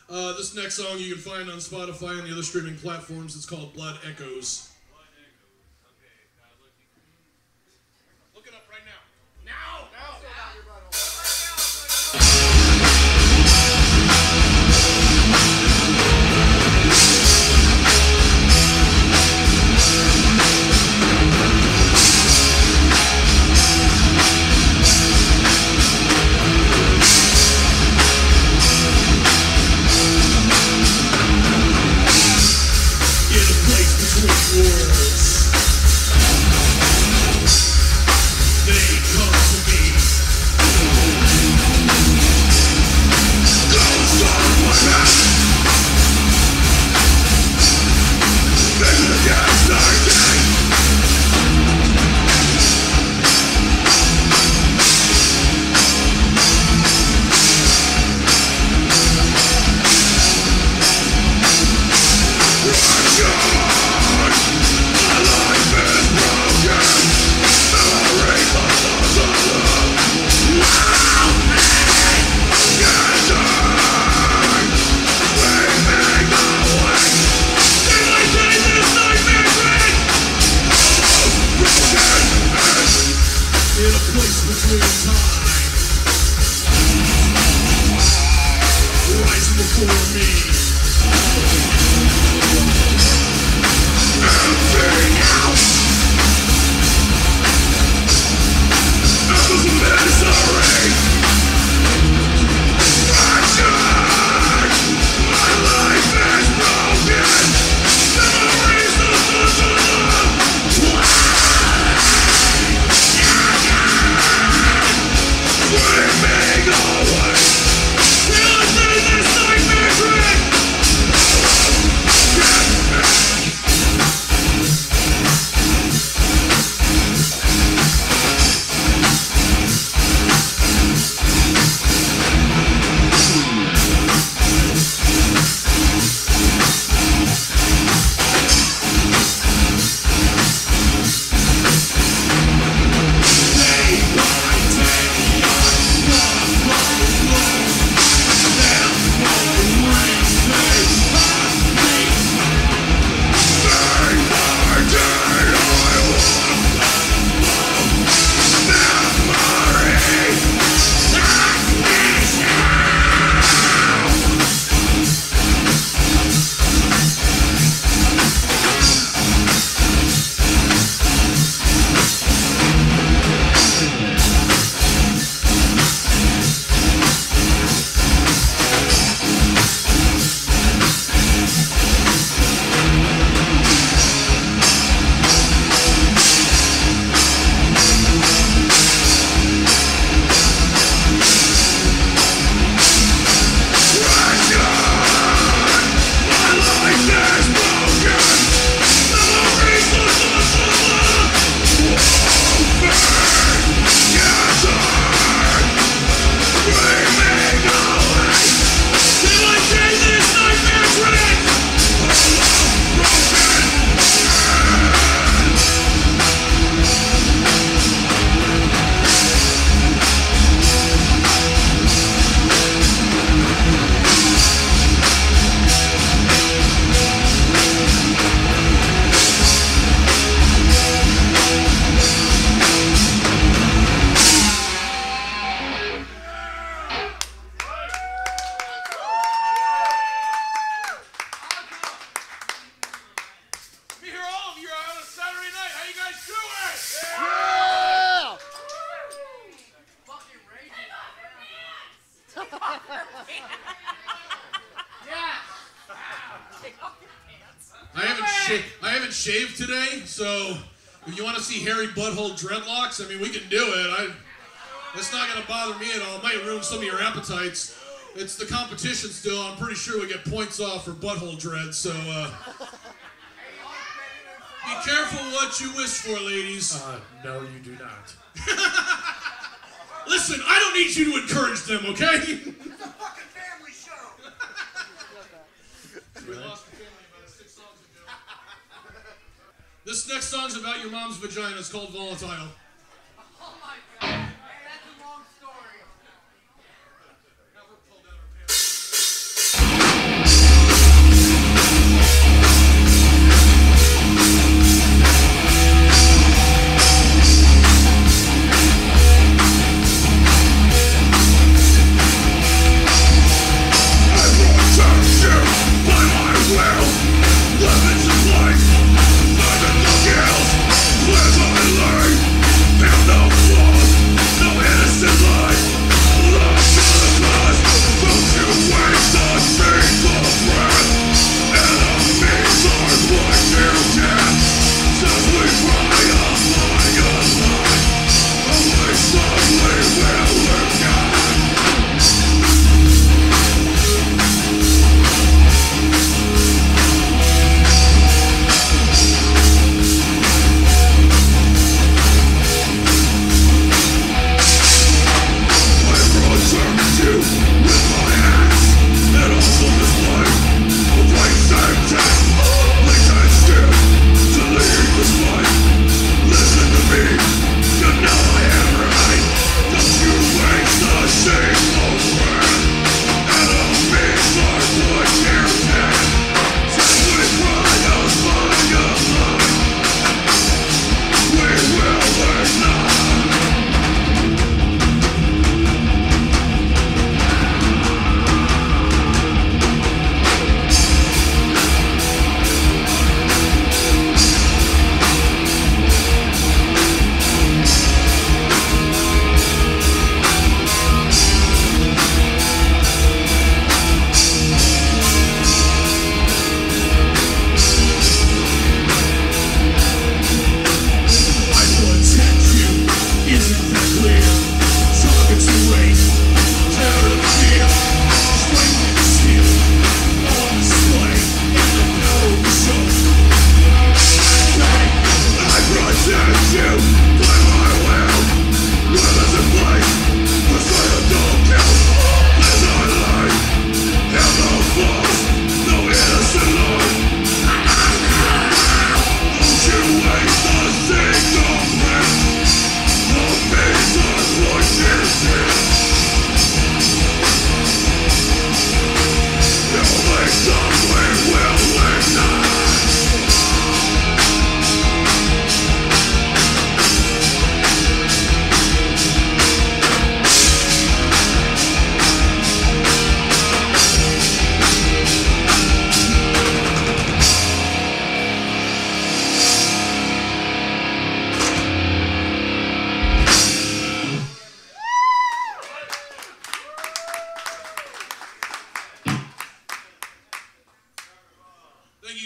This next song you can find on Spotify and the other streaming platforms. It's called Blood Echoes. Look it up right now. Now! I haven't shaved today, so if you want to see hairy butthole dreadlocks, I mean, we can do it. It's not going to bother me at all. It might ruin some of your appetites. It's the competition still. I'm pretty sure we get points off for butthole dread, so be careful what you wish for, ladies. No, you do not. Listen, I don't need you to encourage them, okay? It's a fucking family show. We lost the family about 6 songs ago. This next song's about your mom's vagina. It's called Volatile. Oh my god. Hey, that's a long story. Never pulled out her pants.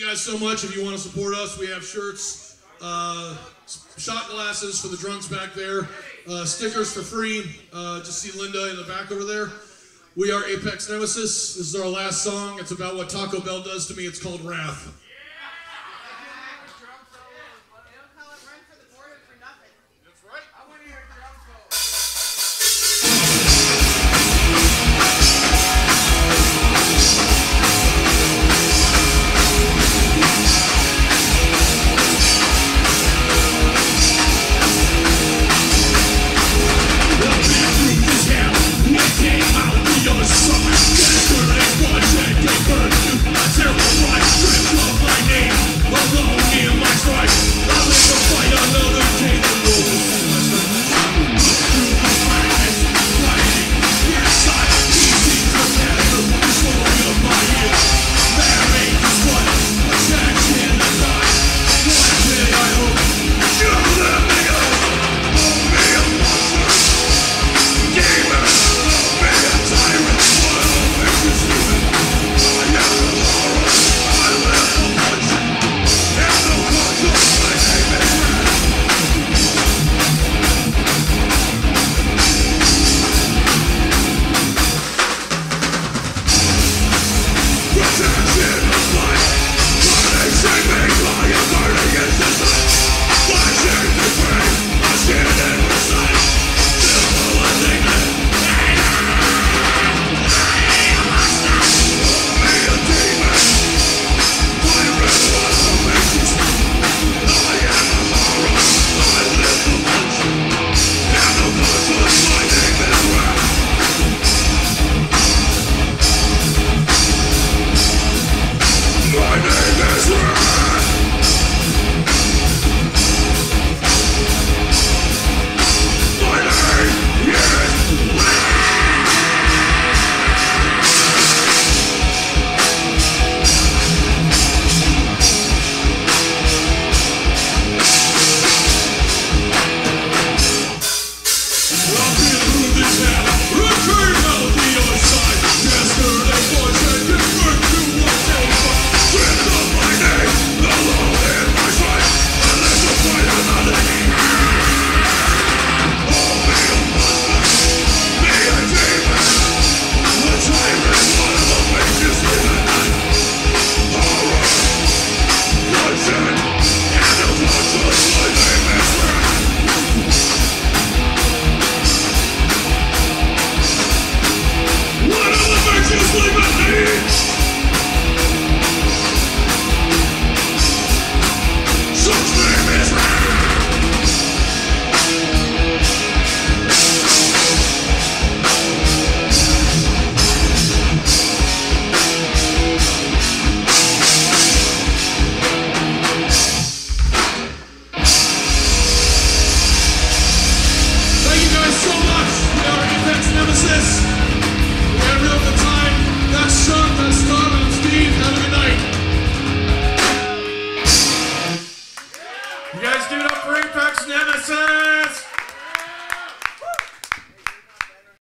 guys so much. If you want to support us, we have shirts, shot glasses for the drunks back there, stickers for free. Just see Linda in the back over there. We are Apex Nemesis. This is our last song. It's about what Taco Bell does to me. It's called Wrath.